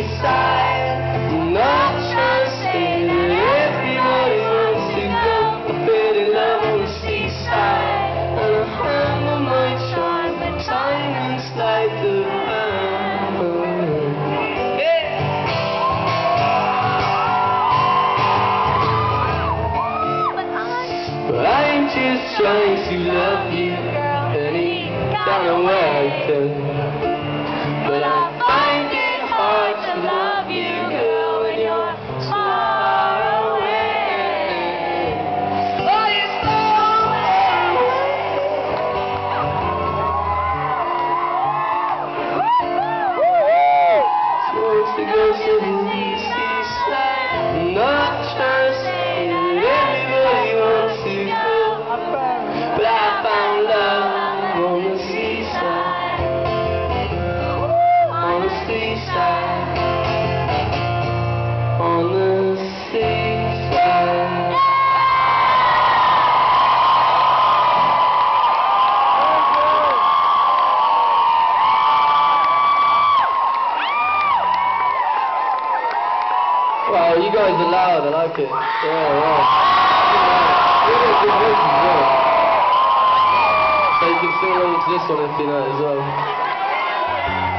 seaside. Not trusting that everybody wants to go. I fell in love on the seaside, and I humble my charm, but time is like the I'm just trying to love you, honey, don't know where I've been, but I find it hard to love you, girl, when you're far away. Oh, you're so far away. Supposed to go to the seaside, not trusting everybody wants to go. But I found love on the seaside, on the seaside, on the seaside. Wow, you guys are loud, I like it. Yeah. You got good voices as well. So you can sing along to this one if you know it as well.